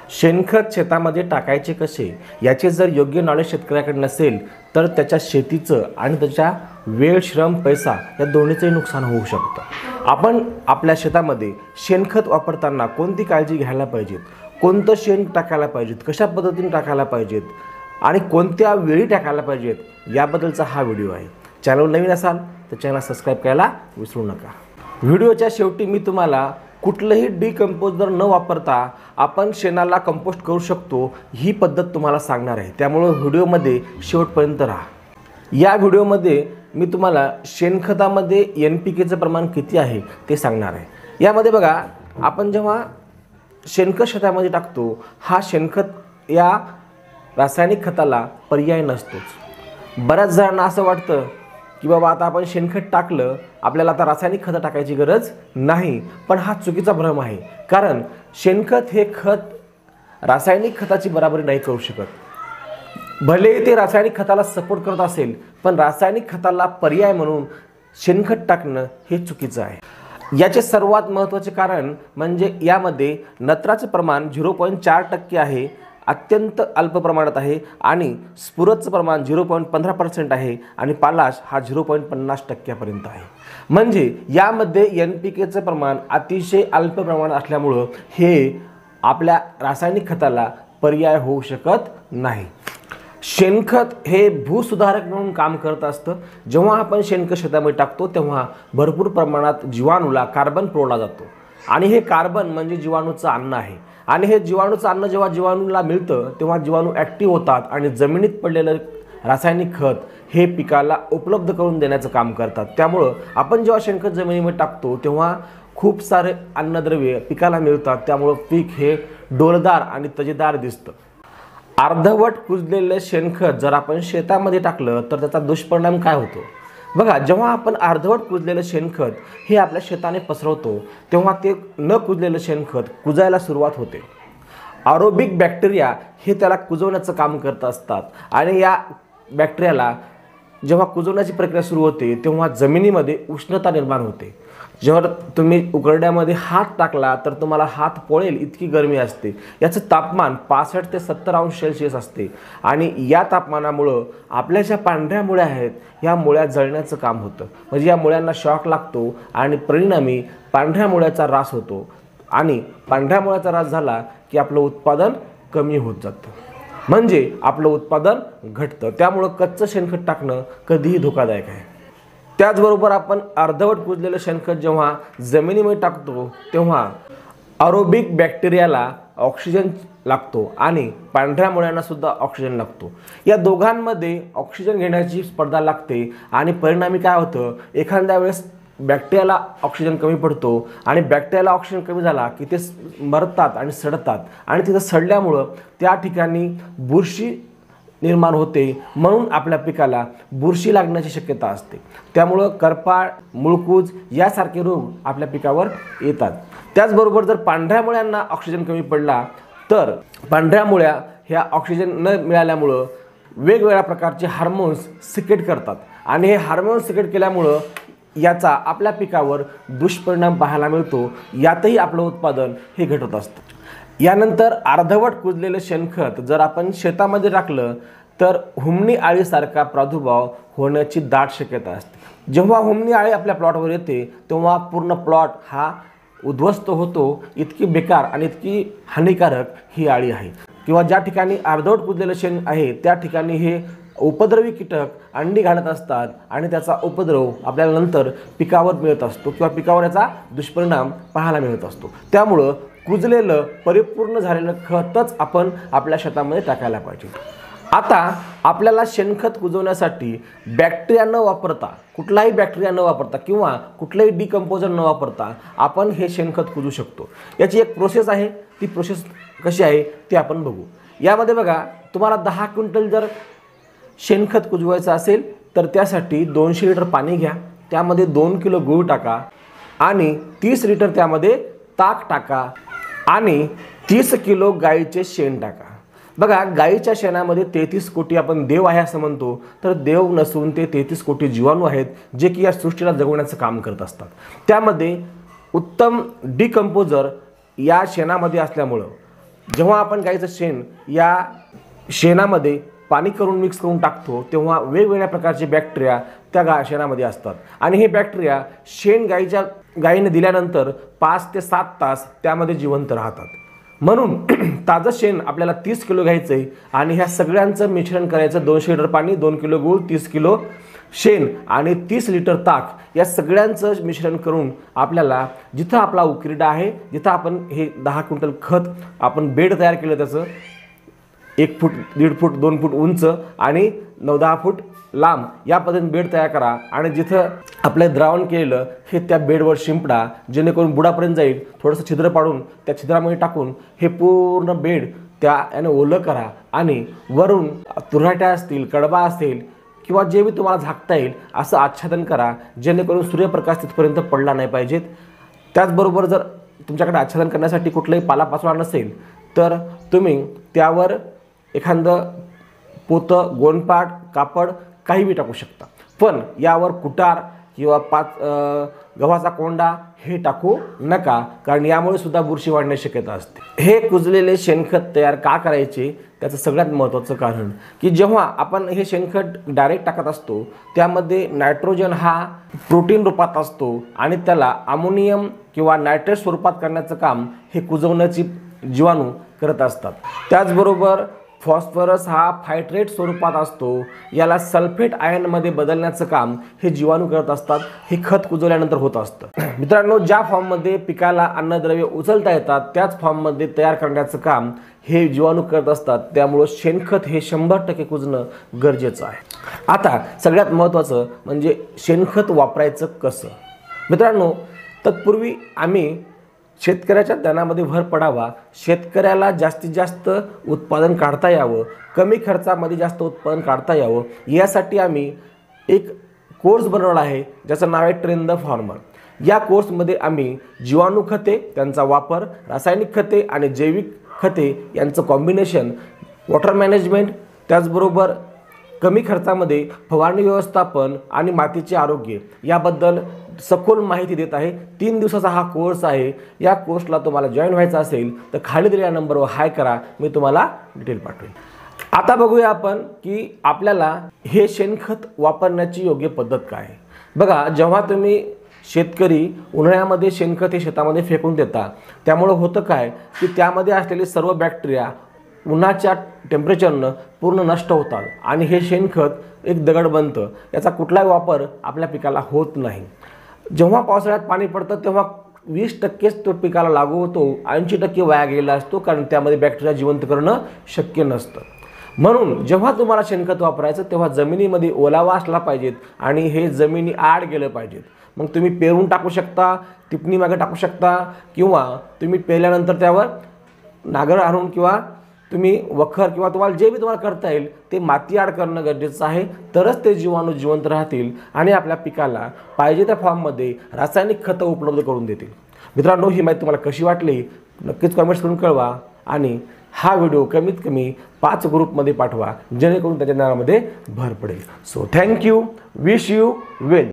शेणखत शेतामध्ये टाकायचे कसे याचे जर योग्य नॉलेज शेतकऱ्याकडे नसेल तर त्याच्या शेतीचं आणि त्याच्या वेळ, श्रम, पैसा या दोन्हीचंही नुकसान होऊ शकतं। आपण आपल्या शेतामध्ये शेणखत वापरताना कोणती काळजी घ्यायला पाहिजेत, कोणतं शेण टाकायला पाहिजेत, कशा पद्धतीने टाकायला पाहिजेत आणि कोणत्या वेळी टाकायला पाहिजेत याबद्दलचा हा व्हिडिओ आहे। चॅनल नवीन असाल तर चॅनल सबस्क्राईब करायला विसरू नका। व्हिडिओच्या शेवटी मी तुम्हाला कुठलंही डिकंपोजर न वापरता आपण शेणाला कंपोस्ट करू शकतो ही पद्धत तुम्हाला सांगणार आहे, त्यामुळे व्हिडिओमध्ये शेवटपर्यंत राहा। या व्हिडिओमध्ये मी तुम्हाला शेणखतामध्ये NPKचं प्रमाण किती आहे ते सांगणार आहे। यामध्ये बघा, आपण जेव्हा शेणखत शेतामध्ये टाकतो हा शेणखत या रासायनिक खताला पर्याय नसतोच। बऱ्याच जणांना असं वाटतं की बाबा आता आपण शेणखत टाकलं, आपल्याला आता रासायनिक खतं टाकायची गरज नाही, पण हा चुकीचा भ्रम आहे। कारण शेणखत हे खत रासायनिक खताची बराबरी नाही करू शकत। भले ते रासायनिक खताला सपोर्ट करत असेल, पण रासायनिक खताला पर्याय म्हणून शेणखत टाकणं हे चुकीचं आहे। याचे सर्वात महत्त्वाचे कारण म्हणजे यामध्ये नत्राचे प्रमाण 0.4% आहे, अत्यंत अल्प प्रमाणात आहे, आणि स्फुरदचं प्रमाण 0.15% आहे, आणि पालाश हा 0.50% आहे। म्हणजे यामध्ये NPKचं प्रमाण अतिशय अल्प प्रमाणात असल्यामुळं हे आपल्या रासायनिक खताला पर्याय होऊ शकत नाही। शेणखत हे भूसुधारक म्हणून काम करत असतं। जेव्हा आपण शेणखत शेतामध्ये टाकतो तेव्हा भरपूर प्रमाणात जीवाणूला कार्बन पुरवला जातो, आणि हे कार्बन म्हणजे जीवाणूचं अन्न आहे, आणि हे जीवाणूचं अन्न जेव्हा जीवाणूला मिळतं तेव्हा जीवाणू ॲक्टिव्ह होतात आणि जमिनीत पडलेलं रासायनिक खत हे पिकाला उपलब्ध करून देण्याचं काम करतात। त्यामुळं आपण जेव्हा शेणखत जमिनीमध्ये टाकतो तेव्हा खूप सारे अन्नद्रव्य पिकाला मिळतात, त्यामुळं पीक हे डौलदार आणि तजेदार दिसतं। अर्धवट कुजलेलं शेणखत जर आपण शेतामध्ये टाकलं तर त्याचा दुष्परिणाम काय होतो बघा। जेव्हा आपण अर्धवट कुजलेलं शेणखत हे आपल्या शेताने पसरवतो तेव्हा ते न कुजलेलं शेणखत कुजायला सुरुवात होते। एरोबिक बॅक्टेरिया हे त्याला कुजवण्याचं काम करत असतात, आणि या बॅक्टेरियाला जेव्हा कुजवण्याची प्रक्रिया सुरू होते तेव्हा जमिनीमध्ये उष्णता निर्माण होते। जेव्हा तुम्ही उकरड्यामध्ये हात टाकला तर तुम्हाला हात पोळेल इतकी गरमी असते। याचं तापमान 65 ते 70 अंश सेल्सिअस असते, आणि या तापमानामुळं आपल्या ज्या पांढऱ्या मुळ्या आहेत या मुळ्या जळण्याचं काम होतं। म्हणजे या मुळ्यांना शॉक लागतो आणि परिणामी पांढऱ्या मुळ्याचा ऱ्हास होतो, आणि पांढऱ्या मुळ्याचा ऱ्हास झाला की आपलं उत्पादन कमी होत जातं, म्हणजे आपलं उत्पादन घटतं। त्यामुळं कच्चं शेणखत टाकणं कधीही धोकादायक आहे। त्याचबरोबर आपण अर्धवट कुजलेलं शेणखत जेव्हा जमिनीमध्ये टाकतो तेव्हा एरोबिक बॅक्टेरियाला ऑक्सिजन लागतो आणि पांढऱ्या मुळ्यांना सुद्धा ऑक्सिजन लागतो। या दोघांमध्ये ऑक्सिजन घेण्याची स्पर्धा लागते, आणि परिणामी काय होतं, एखाद्या वेळेस बॅक्टेरियाला ऑक्सिजन कमी पडतो, आणि बॅक्टेरियाला ऑक्सिजन कमी झाला की ते मरतात आणि सडतात, आणि तिथं सडल्यामुळं त्या ठिकाणी बुरशी निर्माण होते, म्हणून आपल्या पिकाला बुरशी लागण्याची शक्यता असते। त्यामुळं करपाळ, मुळकूज यासारखे रोग आपल्या पिकावर येतात। त्याचबरोबर जर पांढऱ्या मुळ्यांना ऑक्सिजन कमी पडला तर पांढऱ्या मुळ्या ह्या ऑक्सिजन न मिळाल्यामुळं वेगवेगळ्या प्रकारचे हार्मोन्स सिक्रेट करतात, आणि हे हार्मोन्स सिक्रेट केल्यामुळं याचा आपल्या पिकावर दुष्परिणाम पाहायला मिळतो। यातही आपलं उत्पादन हे घटत असतं। यानंतर अर्धवट कुजलेलं शेणखत जर आपण शेतामध्ये टाकलं तर हुमणी आळीसारखा प्रादुर्भाव होण्याची दाट शक्यता असते। जेव्हा हुमणी आळी आपल्या प्लॉटवर येते तेव्हा पूर्ण प्लॉट हा उद्ध्वस्त होतो। इतकी बेकार आणि इतकी हानिकारक ही आळी आहे। किंवा ज्या ठिकाणी अर्धवट कुजलेलं शेण आहे त्या ठिकाणी हे उपद्रवी कीटक अंडी घालत असतात, आणि त्याचा उपद्रव आपल्याला नंतर पिकावर मिळत असतो, किंवा पिकावर याचा दुष्परिणाम पाहायला मिळत असतो। त्यामुळं कुजलेलं परिपूर्ण झालेलं खतच आपण आपल्या शेतामध्ये टाकायला पाहिजे। आता आपल्याला शेणखत कुजवण्यासाठी बॅक्टेरिया न वापरता, कुठलाही बॅक्टेरिया न वापरता किंवा कुठलाही डिकंपोजर न वापरता आपण हे शेणखत कुजू शकतो। याची एक प्रोसेस आहे, ती प्रोसेस कशी आहे ते आपण बघू। यामध्ये बघा, तुम्हाला 10 क्विंटल जर शेणखत कुजवायचं असेल तर त्यासाठी 200 लिटर पाणी घ्या, त्यामध्ये 2 किलो गूळ टाका, आणि 30 लिटर त्यामध्ये ताक टाका, आणि 30 किलो गाईचे शेण टाका। बघा, गाईच्या शेणामध्ये 33 कोटी आपण देव आहे असं म्हणतो, तर देव नसून ते 33 कोटी जीवाणू आहेत जे की या सृष्टीला जगवण्याचं काम करत असतात। त्यामध्ये उत्तम डिकंपोजर या शेणामध्ये असल्यामुळं जेव्हा आपण गाईचं शेण या शेणामध्ये पाणी करून मिक्स करून टाकतो तेव्हा वेगवेगळ्या प्रकारचे बॅक्टेरिया त्या शेणामध्ये असतात आणि हे बॅक्टेरिया शेण गाईने दिल्यानंतर 5 ते 7 तास त्यामध्ये जिवंत राहतात. म्हणून ताजं शेण आपल्याला 30 किलो घ्यायचं आहे आणि ह्या सगळ्यांचं मिश्रण करायचं. 200 लिटर पाणी, 2 किलो गूळ, 30 किलो शेण आणि 30 लिटर ताक या सगळ्यांचं मिश्रण करून आपल्याला जिथं आपला उकिरडा आहे, जिथं आपण हे 10 क्विंटल खत आपण बेड तयार केलं, त्याचं 1 फूट, 1.5 फूट, 2 फूट उंच आणि 9-10 फूट लांब या पद्धतीने बेड तयार करा आणि जिथं आपलं द्रावण केलेलं हे त्या बेडवर शिंपडा, जेणेकरून बुडापर्यंत जाईल. थोडंसं छिद्र पाडून त्या छिद्रामध्ये टाकून हे पूर्ण बेड याने ओलं करा आणि वरून तुरहाट्या असतील, कडबा असेल किंवा जे बी तुम्हाला झाकता येईल असं आच्छादन करा, जेणेकरून सूर्यप्रकाश तिथपर्यंत पडला नाही पाहिजेत. त्याचबरोबर जर तुमच्याकडे आच्छादन करण्यासाठी कुठलंही पालापाचोळा नसेल तर तुम्ही त्यावर एखादं पोतं, गोणपाट, कापड काही बी टाकू शकता. पण यावर कुटार किंवा गव्हाचा कोंडा हे टाकू नका, कारण यामुळे सुद्धा बुरशी वाढण्याची शक्यता असते. हे कुजलेले शेणखत तयार का करायचे त्याचं सगळ्यात महत्त्वाचं कारण की जेव्हा आपण हे शेणखत डायरेक्ट टाकत असतो त्यामध्ये नायट्रोजन हा प्रोटीन रूपात असतो आणि त्याला अमोनियम किंवा नायट्रेट स्वरूपात करण्याचं काम हे कुजवण्याची जीवाणू करत असतात. त्याचबरोबर फॉस्फरस हा फायट्रेट स्वरूपात असतो, याला सल्फेट आयनमध्ये बदलण्याचं काम हे जीवाणू करत असतात. हे खत कुजवल्यानंतर होत असतं. मित्रांनो, ज्या फॉर्ममध्ये पिकाला अन्नद्रव्य उचलता येतात त्याच फॉर्ममध्ये तयार करण्याचं काम हे जीवाणू करत असतात. त्यामुळं शेणखत हे 100% कुजणं गरजेचं आहे. आता सगळ्यात महत्त्वाचं म्हणजे शेणखत वापरायचं कसं. मित्रांनो, तत्पूर्वी आम्ही शेतकऱ्याच्या ज्ञानामध्ये भर पडावा, शेतकऱ्याला जास्तीत जास्त उत्पादन काढता यावं, कमी खर्चामध्ये जास्त उत्पादन काढता यावं, यासाठी आम्ही एक कोर्स बनवला आहे ज्याचं नाव आहे ट्रेन द फार्मर. या कोर्समध्ये आम्ही जीवाणू खते, त्यांचा वापर, रासायनिक खते आणि जैविक खते यांचं कॉम्बिनेशन, वॉटर मॅनेजमेंट, त्याचबरोबर कमी खर्चामध्ये फवारणी व्यवस्थापन आणि मातीचे आरोग्य याबद्दल सखोल माहिती देत आहे. 3 दिवसाचा हा कोर्स आहे. या कोर्सला तुम्हाला जॉईन व्हायचं असेल तर खाली दिलेल्या नंबरवर हाय करा, मी तुम्हाला डिटेल पाठवेन. आता बघूया आपण की आपल्याला हे शेणखत वापरण्याची योग्य पद्धत काय आहे. बघा, जेव्हा तुम्ही शेतकरी उन्हाळ्यामध्ये शेणखत हे शेतामध्ये फेकून देता त्यामुळं होतं काय की त्यामध्ये असलेले सर्व बॅक्टेरिया उन्हाच्या टेम्परेचरनं पूर्ण नष्ट होतात आणि हे शेणखत एक दगड बनतं. याचा कुठलाही वापर आपल्या पिकाला होत नाही. जेव्हा पावसाळ्यात पाणी पडतं तेव्हा 20%च तो पिकाला लागू होतो, 80% वाया गेलेला असतो, कारण त्यामध्ये बॅक्टेरिया जिवंत करणं शक्य नसतं. म्हणून जेव्हा तुम्हाला शेणखत वापरायचं तेव्हा जमिनीमध्ये ओलावा असला पाहिजेत आणि हे जमिनी आड गेलं पाहिजेत. मग तुम्ही पेरून टाकू शकता, टिपणी मागे टाकू शकता किंवा तुम्ही पेरल्यानंतर त्यावर नागर आणून किंवा तुम्ही वखर किंवा तुम्हाला जे बी तुम्हाला करता येईल ते माती आड करणं गरजेचं आहे. तरच ते जीवाणू जिवंत राहतील आणि आपल्या पिकाला पाहिजे त्या फॉर्ममध्ये रासायनिक खतं उपलब्ध करून देतील. मित्रांनो, ही माहिती तुम्हाला कशी वाटली नक्कीच कमेंट्स करून कळवा आणि हा व्हिडिओ कमीत कमी 5 ग्रुपमध्ये पाठवा, जेणेकरून त्याच्या ज्ञानामध्ये भर पडेल. So thank you, wish you well.